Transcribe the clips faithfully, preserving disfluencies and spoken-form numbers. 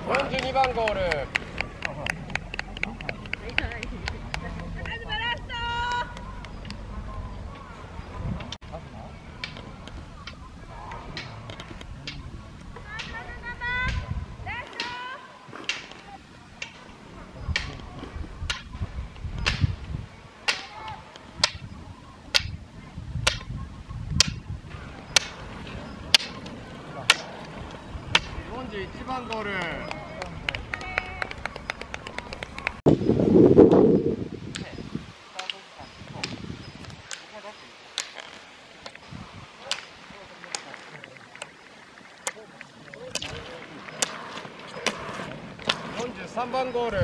よんじゅうにばんゴール。よんじゅういちばんゴール。よんじゅうさんばんゴール。よ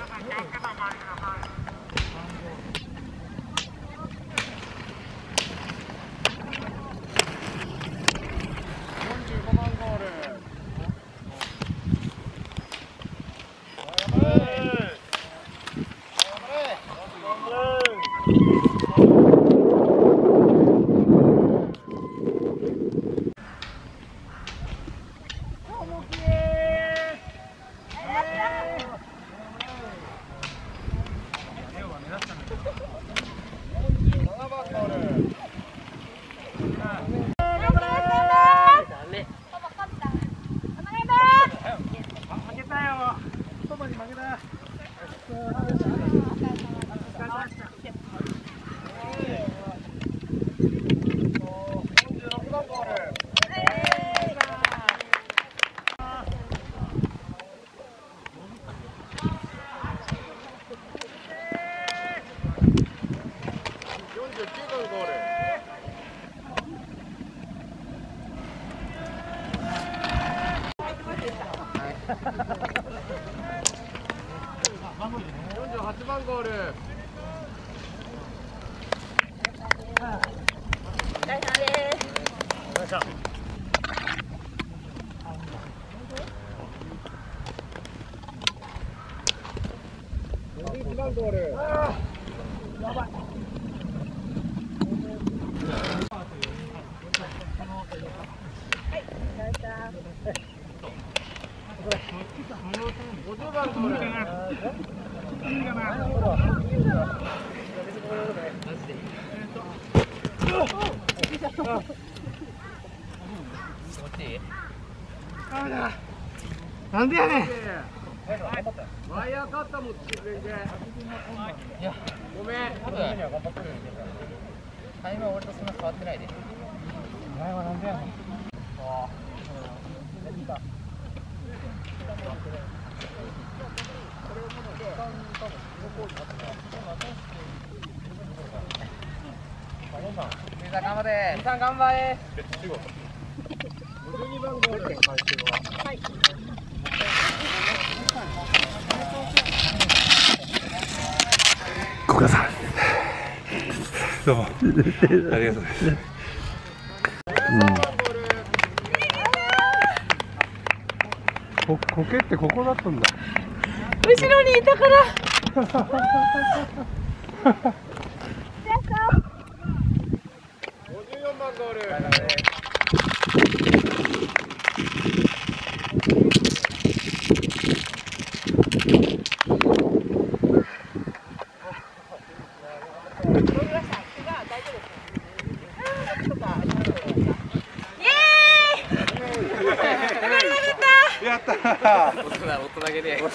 んじゅうごばんゴール。よんじゅうはちばんゴール。いちばんゴール。ごじゅうばんゴール。 なんでやねん。 ワイヤーカッター持ってきてくれんけ。 いや、 ごめん。 多分タイムは俺とそんな変わってないで。お前はなんでやねん。頑張れ。みさん頑張れ。 ごじゅうにばんゴール。はい。 ご苦労さん。どうも。ありがとうございます。うん。こ、苔ってここだったんだ。 後ろにいたから。 ごじゅうよんばんゴール。 やったー。 大人、大人げで。